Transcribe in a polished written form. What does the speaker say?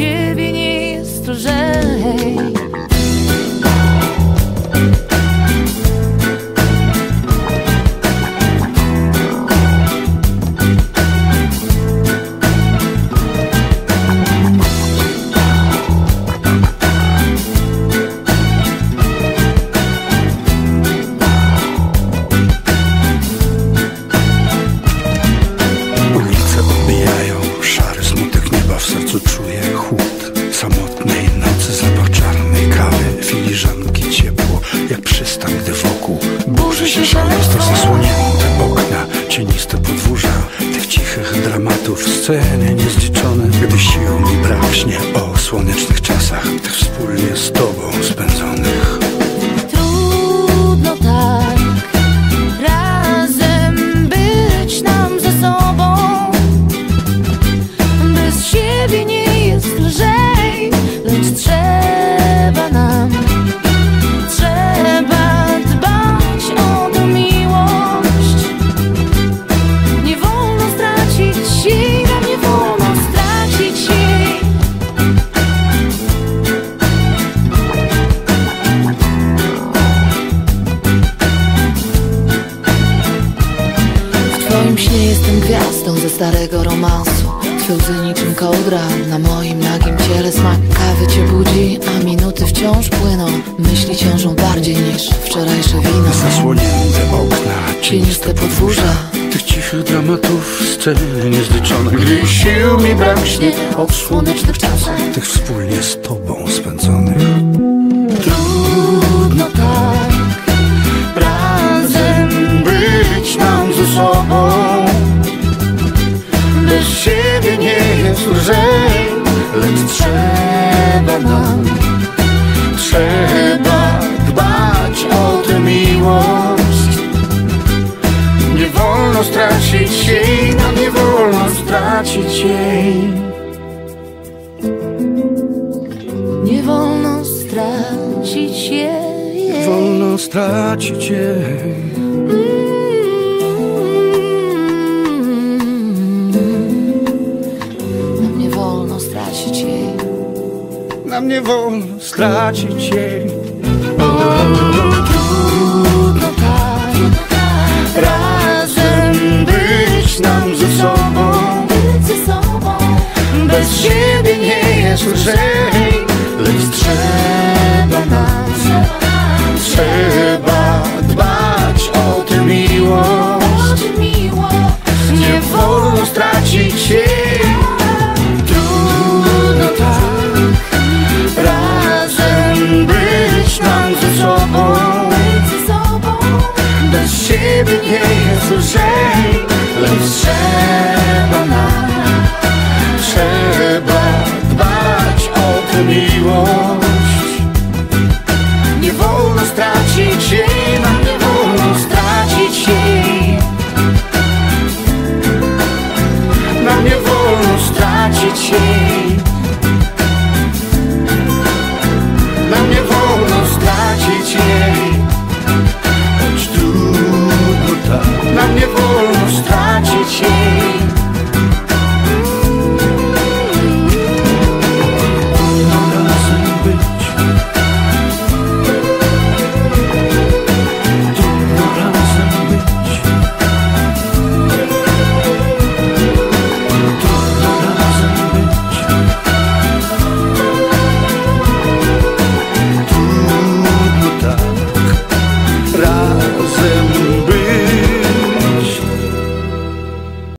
ciebie nie jest lżej. Czuję chłód samotnej nocy, zapach czarnej kawy, filiżanki, ciepło jak przystań, gdy wokół burzy się szaleństwo. Zasłonięte okna, cieniste podwórza tych cichych dramatów, sceny niezliczone. Gdy sił mi brak, śnie o słonecznych czasach, tych wspólnie z tobą spędzonych. Trudno tak razem być nam ze sobą. Bez siebie nie jest lżej, lecz trzeba dbać o tę miłość. Nie wolno stracić jej, nam nie wolno stracić jej. W twoim śnie jestem gwiazdą ze starego romansu. Twe łzy niczym kołdra na moim nagim ciele. Smak kawy cię budzi, a minuty wciąż płyną. Myśli ciążą bardziej niż wczorajsze wino. Zasłonięte okna, cieniste podwórza tych cichych dramatów, sceny niezliczone. Gdy sił mi brak, śnie o słonecznych czasach, tych wspólnie z tobą spędzonych. Trudno tak razem być nam ze sobą. Bez siebie nie jest lżej, lecz trzeba dbać o tę miłość. Nie wolno stracić jej, nam nie wolno stracić jej. Nie wolno stracić jej. Nie wolno stracić jej. Nam nie wolno stracić jej. Trudno tak razem być nam ze sobą. Bez siebie nie jest lżej, lecz trzeba dbać o tę miłość. Nie wolno stracić jej. Trudno tak razem być nam ze sobą. Bez siebie nie jest lżej, lecz trzeba dbać o tę miłość. Nie wolno stracić jej, nam nie wolno stracić jej. Nam nie wolno stracić jej.